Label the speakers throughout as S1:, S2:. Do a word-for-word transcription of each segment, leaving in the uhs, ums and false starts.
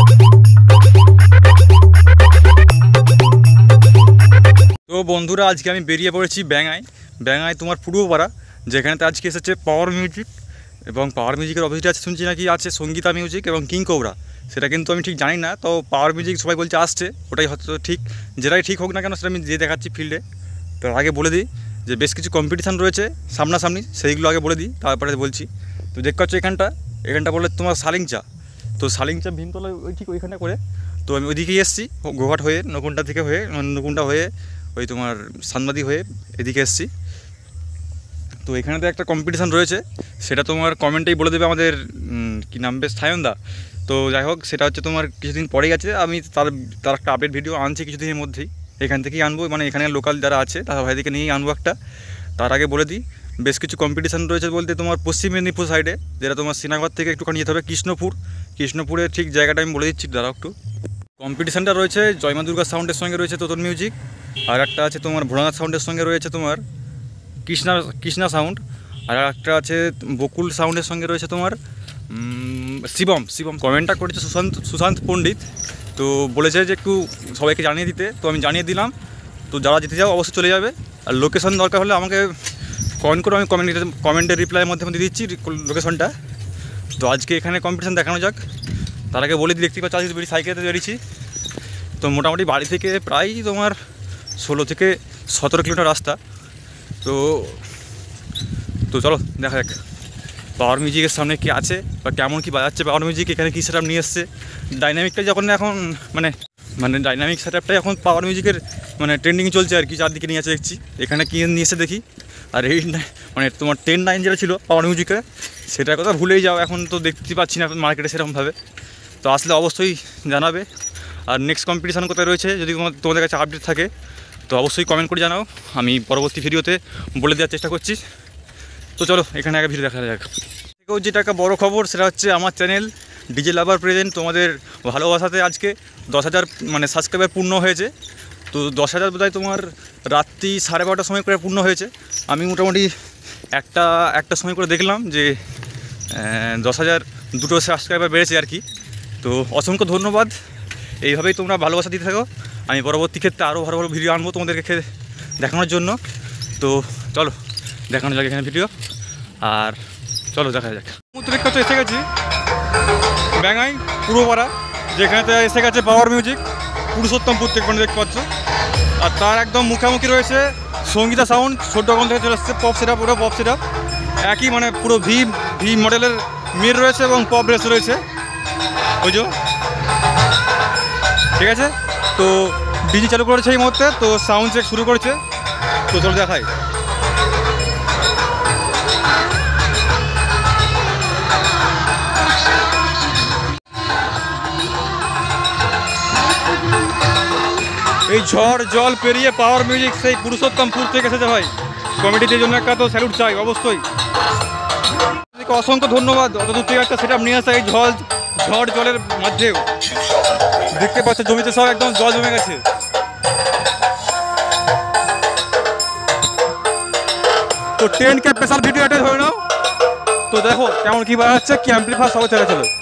S1: তো বন্ধুরা আজকে আমি বেরিয়ে পড়েছি ব্যাঙায় ব্যাঙায় তোমার পূর্বপাড়া, যেখানেতে আজকে এসেছে পাওয়ার মিউজিক এবং পাওয়ার মিউজিকের অপোজিটে আছে শুনছি নাকি আছে সঙ্গীতা মিউজিক এবং কিং কোবরা। সেটা কিন্তু আমি ঠিক জানি না, তো পাওয়ার মিউজিক সবাই বলছে আসছে, ওটাই হয়তো ঠিক। যেটাই ঠিক হোক না কেন সেটা আমি যে দেখাচ্ছি ফিল্ডে। তো আগে বলে দিই যে বেশ কিছু কম্পিটিশান রয়েছে সামনাসামনি, সেইগুলো আগে বলে দিই তারপরে বলছি। তো দেখতে পাচ্ছ এখানটা এখানটা বলে তোমার সালিংচা। তো সালিংচা ভীমতলা ওই ঠিক ওইখানটা করে। তো আমি ওইদিকেই এসেছি গোঘাট হয়ে, নকুন্ডা থেকে হয়ে নকুন্ডা হয়ে ওই তোমার সানবাদি হয়ে এদিকে এসেছি। তো এখানেতে একটা কম্পিটিশান রয়েছে, সেটা তোমার কমেন্টেই বলে দেবে আমাদের কী নাম বেশ সায়নদা। তো যাই হোক সেটা হচ্ছে তোমার কিছুদিন পরেই আছে, আমি তার তার একটা আপডেট ভিডিও আনছি কিছুদিনের মধ্যেই, এখান থেকেই আনবো, মানে এখানে লোকাল যারা আছে তারা ভাইদিকে নিয়েই আনবো একটা। তার আগে বলে দিই বেশ কিছু কম্পিটিশান রয়েছে বলতে তোমার পশ্চিম মেদিনীপুর সাইডে, যেটা তোমার শ্রীনগর থেকে একটুখানি যেতে হবে কৃষ্ণপুর। কৃষ্ণপুরের ঠিক জায়গাটা আমি বলে দিচ্ছি দাঁড়াও একটু। কম্পিটিশানটা রয়েছে জয়মা দুর্গা সাউন্ডের সঙ্গে রয়েছে তোতন মিউজিক, আর একটা আছে তোমার ভোলানাথ সাউন্ডের সঙ্গে রয়েছে তোমার কৃষ্ণা কৃষ্ণা সাউন্ড, আর একটা আছে বকুল সাউন্ডের সঙ্গে রয়েছে তোমার শিবম শিবম। কমেন্টটা করেছে সুশান্ত সুশান্ত পণ্ডিত, তো বলেছে যে একটু সবাইকে জানিয়ে দিতে, তো আমি জানিয়ে দিলাম। তো যারা যেতে যাও অবশ্যই চলে যাবে, আর লোকেশন দরকার হলে আমাকে কমেন্ট করে আমি কমেন্ট কমেন্টের রিপ্লাইয়ের মাধ্যমে দিয়ে দিচ্ছি লোকেশনটা। তো আজকে এখানে কম্পিটিশান দেখানো যাক। তার আগে বলে দিই, দেখতে পাচ্ছি আজকে বেরিয়ে সাইকেলে বেরিয়েছি। তো মোটামুটি বাড়ি থেকে প্রায় তোমার ষোলো থেকে সতেরো কিলোমিটার রাস্তা। তো তো চলো দেখা যাক পাওয়ার মিউজিকের সামনে কী আছে বা কেমন কী বাজাচ্ছে পাওয়ার মিউজিক, এখানে কী সেটআপ নিয়ে এসছে। ডাইনামিকটা যখন এখন মানে মানে ডাইনামিক সেটআপটাই এখন পাওয়ার মিউজিকের মানে ট্রেন্ডিং চলছে আর কি, চারদিকে নিয়ে আছে দেখছি। এখানে কী নিয়ে এসে দেখি। আর এই মানে তোমার টেন নাইন যেটা ছিল পাওয়ার মিউজিকে, সেটার কথা ভুলেই যাও, এখন তো দেখতে পাচ্ছি না মার্কেটে সেরকমভাবে। তো আসলে অবশ্যই জানাবে। আর নেক্সট কম্পিটিশান কোথায় রয়েছে যদি তোমাদের কাছে আপডেট থাকে তো অবশ্যই কমেন্ট করে জানাও, আমি পরবর্তী ভিডিওতে বলে দেওয়ার চেষ্টা করছি। তো চলো এখানে আগে ভিডিও দেখা যাক। যেটা একটা বড়ো খবর সেটা হচ্ছে আমার চ্যানেল ডিজে লাভার প্রেজেন্ট তোমাদের ভালোবাসাতে আজকে দশ হাজার মানে সাবস্ক্রাইবার পূর্ণ হয়েছে। তো দশ হাজার বোধহয় তোমার রাত্রি সাড়ে বারোটার সময় করে পূর্ণ হয়েছে। আমি মোটামুটি একটা একটা সময় করে দেখলাম যে দশ হাজার দুটো সাবস্ক্রাইবার বেড়েছে আর কি। তো অসংখ্য ধন্যবাদ, এইভাবেই তোমরা ভালোবাসা দিতে থাকো। আমি পরবর্তী ক্ষেত্রে আরও ভালো ভালো ভিডিও আনবো তোমাদেরকে দেখানোর জন্য। তো চলো দেখানো যাক এখানে ভিডিও, আর চলো দেখা যাক। সমুদ্রের কাছে এসে গেছি ব্যাঙাই পূর্বপাড়া, যেখানেতে এসে গেছে পাওয়ার মিউজিক পুরুষোত্তমপুর থেকে মানে দেখতে পাচ্ছ। আর তার একদম মুখামুখি রয়েছে সঙ্গীতা সাউন্ড, ছোট্টগঞ্জ থেকে চলে এসছে পপ সেটআপ, পুরো পপ সেটআপ একই মানে পুরো ভি ভি মডেলের মির রয়েছে এবং পপ রেস রয়েছে ওই যে, ঠিক আছে। তো ডিজি চালু করেছে এই মুহূর্তে, তো সাউন্ড চেক শুরু করেছে। তো চলো দেখাই। এই ঝড় জল পেরিয়ে পাওয়ার মিউজিক সেই পুরুষোত্তমপুর থেকে এসেছে ভাই। কমিটির জন্য একটা তো স্যালুট চাই অবশ্যই, অসংখ্য ধন্যবাদ। অত দূর থেকে একটা সেটআপ নিয়ে আসা এই ঝড় ঝড় জলের মধ্যেও। দেখতে পাচ্ছ জমিতে সব একদম জল জমে গেছে। তো টেন কে স্পেশাল ভিডিও অ্যাটেন্ড হয়ে নাও। তো দেখো কেমন কী বাজাচ্ছে, কি অ্যাম্পলিফায়ার সব চলে চলো।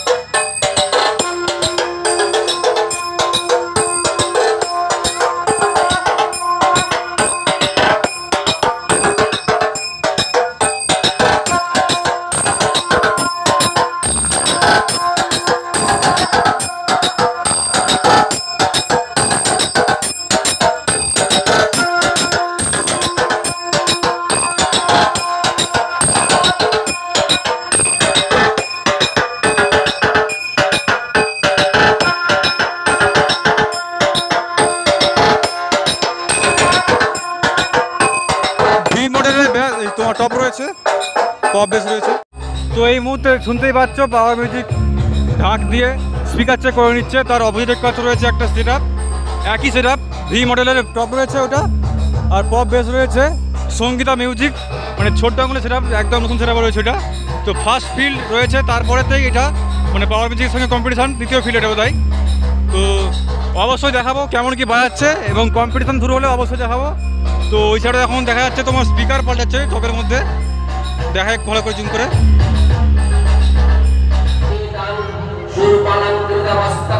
S1: তোমার টপ রয়েছে, পপ বেস রয়েছে। তো এই মুহূর্তে শুনতেই পাচ্ছ পাওয়ার মিউজিক ঢাক দিয়ে স্পিকার চেক করে নিচ্ছে। তার অপোজিটের কাছে রয়েছে একটা সেটআপ, একই সেটআপ ভি মডেলের টপ রয়েছে ওটা, আর পপ বেস রয়েছে সঙ্গীতা মিউজিক মানে ছোট্ট আঙুলের সেটআপ, একদম নতুন সেটআপ রয়েছে এটা। তো ফার্স্ট ফিল্ড রয়েছে, তারপরেতেই এটা মানে পাওয়ার মিউজিকের সঙ্গে কম্পিটিশান, দ্বিতীয় ফিল্ড এটা বোধহয়। তো অবশ্যই দেখাবো কেমন কি বাজাচ্ছে এবং কম্পিটিশান শুরু হলে অবশ্যই দেখাবো। তো ওই সাইডে এখন দেখা যাচ্ছে তোমার স্পিকার পাল্টাচ্ছে টপের মধ্যে, দেখা এক ভালো করে জুম করে।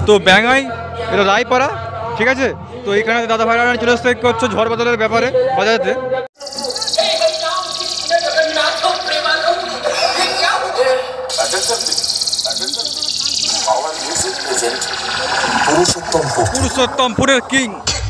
S1: তো ব্যাঙাই এটা রায়পাড়া, ঠিক আছে। তো এইখানে দাদা ভাইরা চলে আসতে হচ্ছে ঝড় বাদলের ব্যাপারে বাজাতে। পুরুষোত্তমপুরের কিং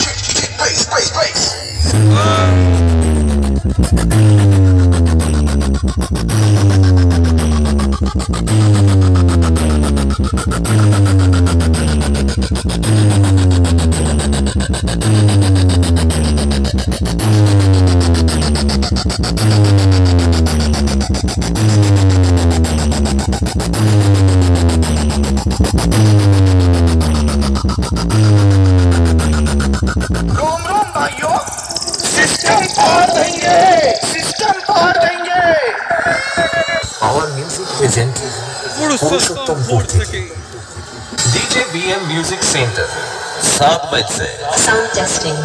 S1: पुरुषोत्तमपुर থেকে
S2: डीजे बीएम म्यूजिक सेंटर सात बजे साउंड टेस्टिंग।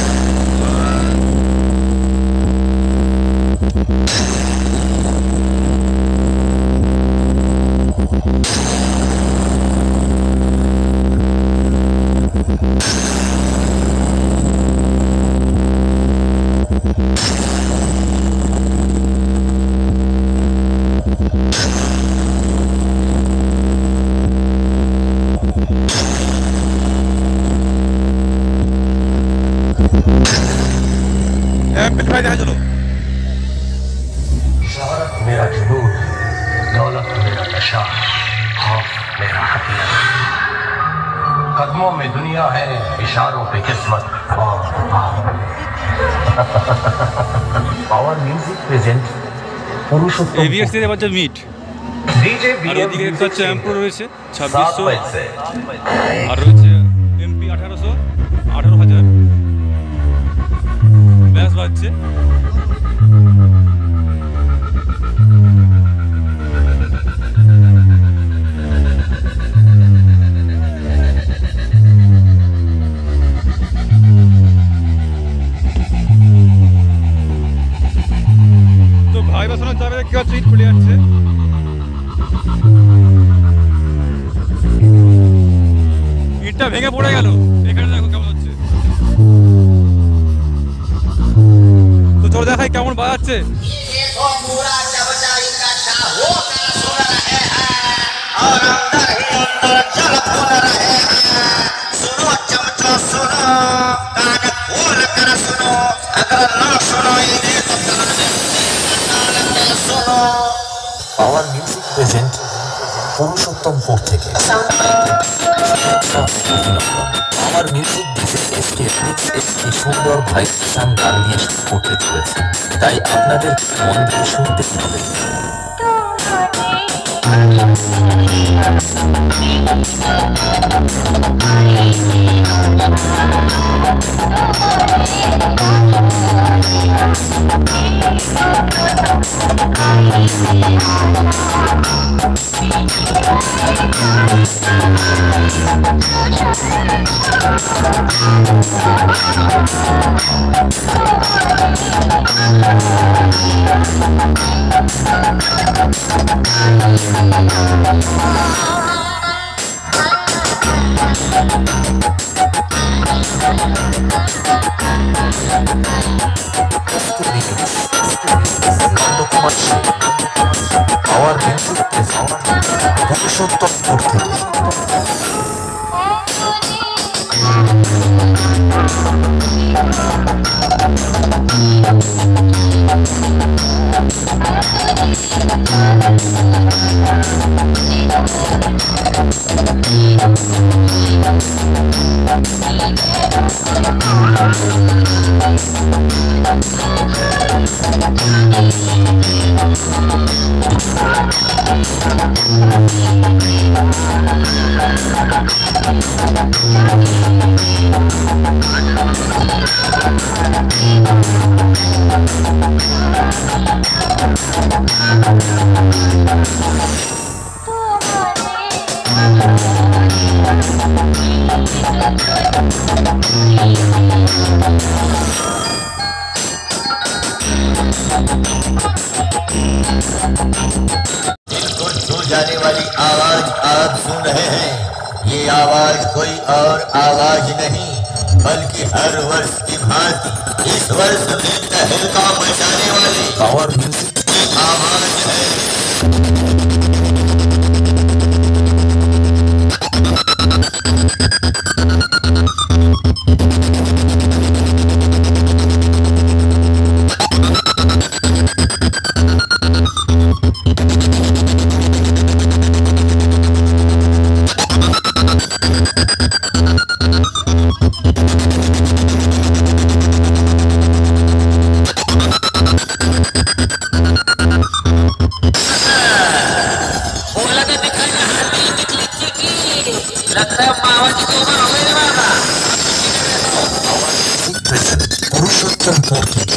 S3: मेरा जुनून, दौलत मेरा नशा, खौफ मेरा हथियार। कदमों में दुनिया है, इशारों पे किस्मत। Power music present Purushottam
S1: ABS এর বাজে মিট
S3: डीजे
S1: আর
S3: बीएम
S1: ওদিকে
S3: म्यूजिक
S1: হচ্ছে এমপুর রয়েছে
S3: सात
S1: ছাব্বিশশো
S3: बजे
S1: আর রয়েছে এমপি আঠারোশো আঠারো হাজার ব্যাস বাজছে। তো ভাই বাসানো যাবে কি হচ্ছে ইট খুলে যাচ্ছে। ইটটা ভেঙে পড়ে গেল, এখানে দেখো কেমন হচ্ছে। তো চলো দেখাই কেমন বাজাচ্ছে।
S3: पावर म्यूजिक प्रेजेंट पुरुषोत्तमपुर থেকে power music DJ SK mix একটি সুন্দর ভাইব্রেশন গান দিয়ে শুরু করতে চলেছে, তাই আপনাদের মন দিয়ে শুনতে হবে। पावर म्यूजिक पुरुषोत्तमपुर থেকে जाने वाली आवाज आप सुन रहे हैं,
S4: ये आवाज कोई और आवाज नहीं बल्कि हर वर्ष की भांति इस वर्ष में तहलका मचाने वाली
S3: पावर म्यूजिक
S4: की आवाज है।
S3: पुरुषोत्तम पोर्टिके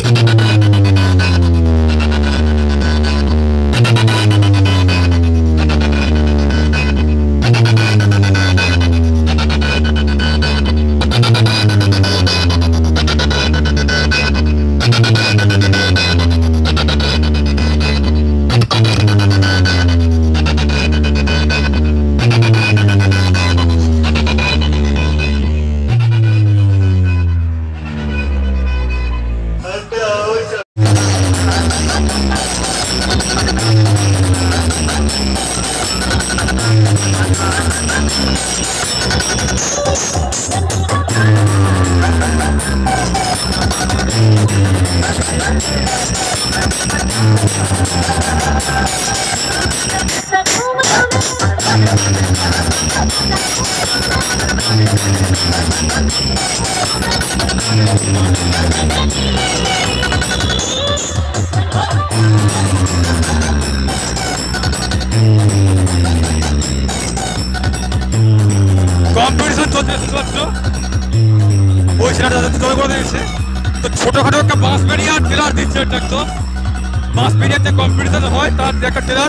S1: কম্পিটিশন চলছে বুঝতে পারছো ওই ছেলেটা যাতে জয় করে দিয়েছে তো ছোটোখাটো একটা বাস বেরিয়ে ট্রেলার দিচ্ছে এটা একদম বাস বেরিয়ে যে কম্পিটিশন হয় তার একটা ট্রেলার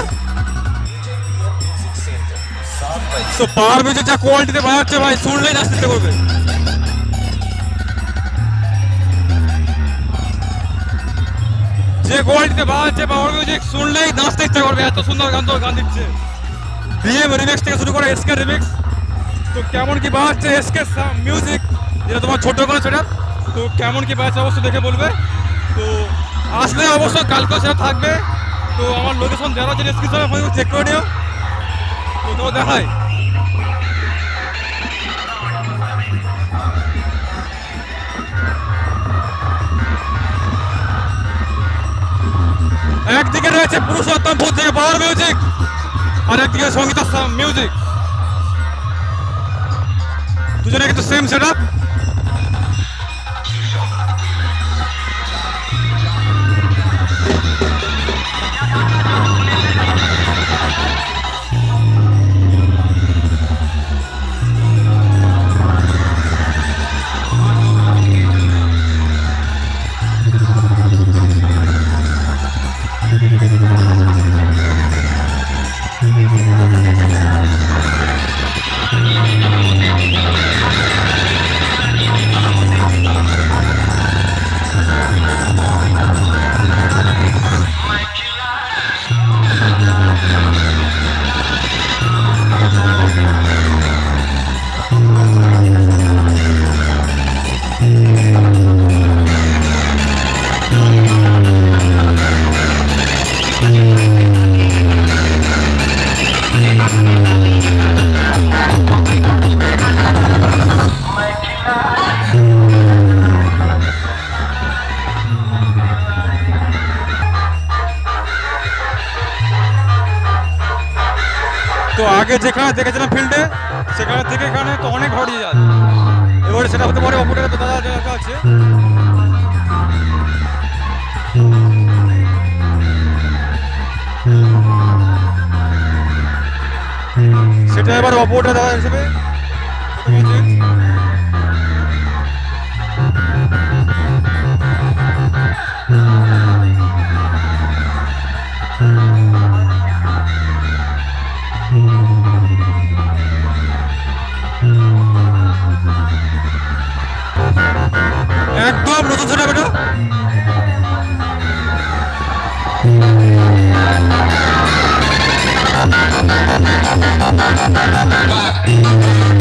S1: তো পাওয়ার মিউজিক যা কোয়ালিটিতে বাজাচ্ছে ভাই শুনলেই নাচতে করবে যে কোয়ালিটিতে বাজাচ্ছে পাওয়ার মিউজিক শুনলেই নাচতে ইচ্ছা করবে এত সুন্দর গান তো গান দিচ্ছে বিএম রিমিক্স থেকে শুরু করে এসকে রিমিক্স তো কেমন কি বাজাচ্ছে এসকে মিউজিক যেটা তোমার ছোট করে সেটা তো কেমন কি বাজাচ্ছে অবশ্যই দেখে বলবে তো আসলে অবশ্যই কালকে সেটা থাকবে তো আমার লোকেশন দেওয়া আছে ডিসক্রিপশনে চেক করে নিও তো তো দেখাই একদিকে রয়েছে পুরুষোত্তম ভূত থেকে পাওয়ার মিউজিক আর একদিকে সঙ্গীতা মিউজিক দুজনে কিন্তু সেম সেট আপ তো আগে যেখানে দেখেছিলাম ফিল্ডে সেখানে থেকে এখানে তো অনেক হরিয়ে যায় এবারে সেটা হতে পারে অপরের তো দাদা জায়গা আছে সেটা এবার অপরটা দাদা হিসেবে একদম নতুন ছেলে বেটা
S2: Bye.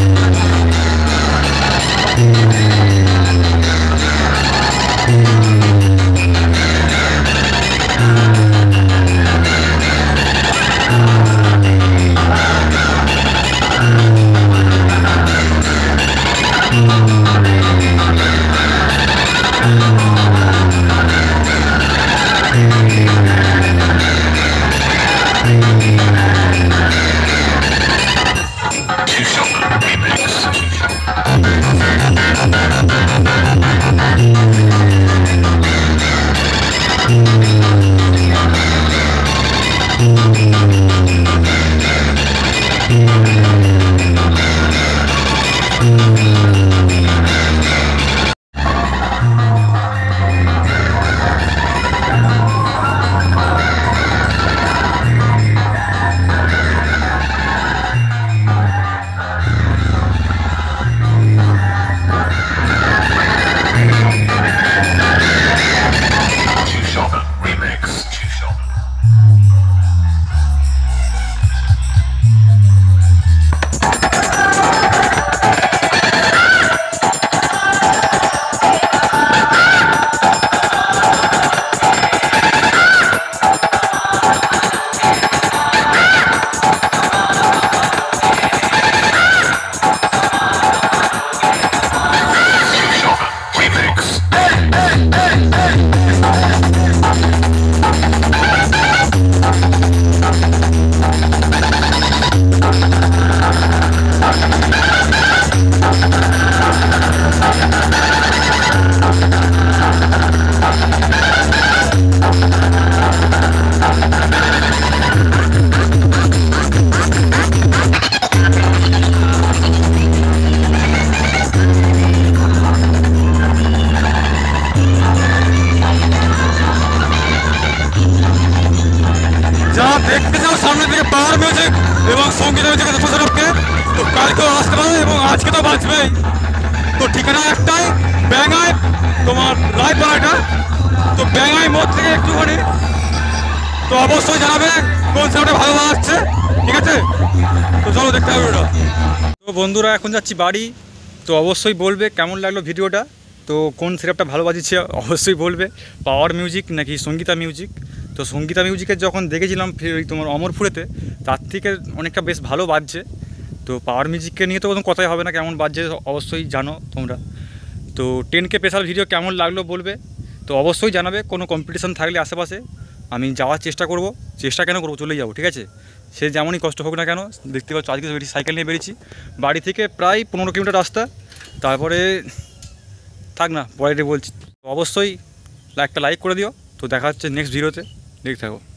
S1: দেখতে চাও সামনে থেকে পাওয়ার মিউজিক এবং সঙ্গীত মিউজিক যথাযথকে তো কালকেও আসতে পারবে এবং আজকে তো বাঁচবেই। তো ঠিকানা একটাই, ব্যাঙ্গাই তোমার লাইভ পাড়াটা। তো ব্যাঙ্গাই মোড় থেকে একটুখানি, তো অবশ্যই জানাবে কোন সিনেমাটা ভালো লাগছে, ঠিক আছে? তো চলো দেখতে হবে ওটা। তো বন্ধুরা এখন যাচ্ছি বাড়ি, তো অবশ্যই বলবে কেমন লাগলো ভিডিওটা, তো কোন সিরাপটা ভালো বাজিয়েছে অবশ্যই বলবে, পাওয়ার মিউজিক নাকি সঙ্গীতা মিউজিক। তো সঙ্গীতা মিউজিকের যখন দেখেছিলাম তোমার অমরপুরেতে, তার থেকে অনেকটা বেশ ভালো বাজছে। তো পাওয়ার মিউজিককে নিয়ে তো কোনো কথাই হবে না, কেমন বাজছে অবশ্যই জানো তোমরা। তো টেন কে স্পেশাল ভিডিও কেমন লাগলো বলবে, তো অবশ্যই জানাবে। কোনো কম্পিটিশান থাকলে আশেপাশে আমি যাওয়ার চেষ্টা করব, চেষ্টা কেন করবো, চলেই যাবো, ঠিক আছে? সে যেমনই কষ্ট হোক না কেন। দেখতে পাচ্ছ আজকে বেরিয়ে সাইকেল নিয়ে বেরিয়েছি, বাড়ি থেকে প্রায় পনেরো কিলোমিটার রাস্তা। তারপরে থাক না, পরে বলছি। তো অবশ্যই একটা লাইক করে দিও। তো দেখা হচ্ছে নেক্সট ভিডিওতে, দেখতে থাকো।